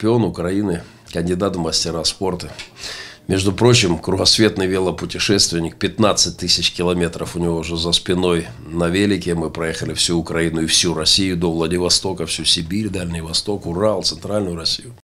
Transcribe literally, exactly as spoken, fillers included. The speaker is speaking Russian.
чемпион Украины, кандидат в мастера спорта. Между прочим, кругосветный велопутешественник, пятнадцать тысяч километров у него уже за спиной на велике. Мы проехали всю Украину и всю Россию до Владивостока, всю Сибирь, Дальний Восток, Урал, Центральную Россию.